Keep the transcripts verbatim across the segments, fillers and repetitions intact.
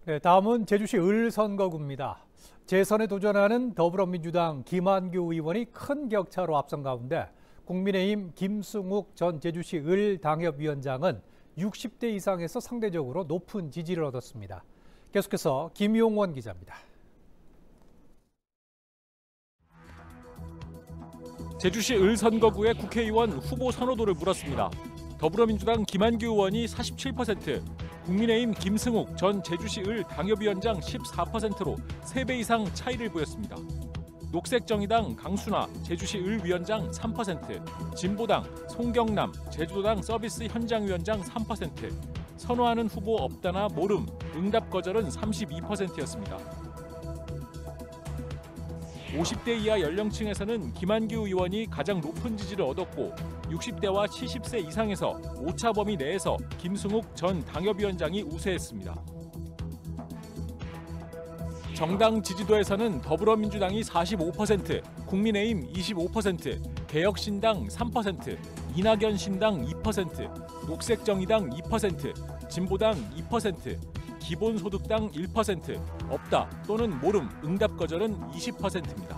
네, 다음은 제주시 을선거구입니다. 재선에 도전하는 더불어민주당 김한규 의원이 큰 격차로 앞선 가운데 국민의힘 김승욱 전 제주시 을 당협위원장은 육십 대 이상에서 상대적으로 높은 지지를 얻었습니다. 계속해서 김용원 기자입니다. 제주시 을 선거구의 국회의원 후보 선호도를 물었습니다. 더불어민주당 김한규 의원이 사십칠 퍼센트, 국민의힘 김승욱 전 제주시 을 당협위원장 십사 퍼센트로 세 배 이상 차이를 보였습니다. 녹색정의당 강순아 제주시 을 위원장 삼 퍼센트, 진보당 송경남 제주도당 서비스 현장위원장 삼 퍼센트, 선호하는 후보 없다나 모름, 응답 거절은 삼십이 퍼센트였습니다. 오십 대 이하 연령층에서는 김한규 의원이 가장 높은 지지를 얻었고 육십 대와 칠십 세 이상에서 오차 범위 내에서 김승욱 전 당협위원장이 우세했습니다. 정당 지지도에서는 더불어민주당이 사십오 퍼센트, 국민의힘 이십오 퍼센트, 개혁신당 삼 퍼센트, 이낙연 신당 이 퍼센트, 녹색정의당 이 퍼센트, 진보당 이 퍼센트, 기본소득당 일 퍼센트, 없다 또는 모름, 응답 거절은 이십 퍼센트입니다.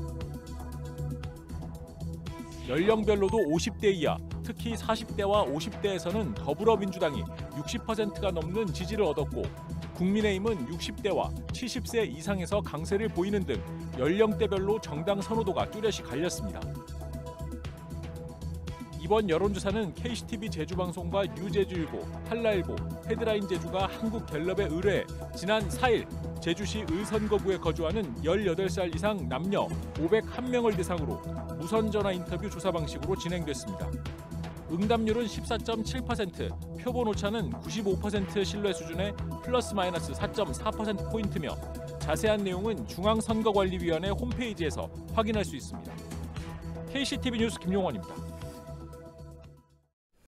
연령별로도 오십 대 이하, 특히 사십 대와 오십 대에서는 더불어민주당이 육십 퍼센트가 넘는 지지를 얻었고 국민의힘은 육십 대와 칠십 세 이상에서 강세를 보이는 등 연령대별로 정당 선호도가 뚜렷이 갈렸습니다. 이번 여론조사는 케이씨티비 제주방송과 뉴제주일보, 한라일보, 헤드라인 제주가 한국갤럽에 의뢰해 지난 사 일 제주시 을선거구에 거주하는 열여덟 살 이상 남녀 오백일 명을 대상으로 무선전화 인터뷰 조사 방식으로 진행됐습니다. 응답률은 십사 점 칠 퍼센트, 표본 오차는 구십오 퍼센트 신뢰 수준의 플러스 마이너스 사 점 사 퍼센트포인트며 자세한 내용은 중앙선거관리위원회 홈페이지에서 확인할 수 있습니다. 케이씨티비 뉴스 김용원입니다.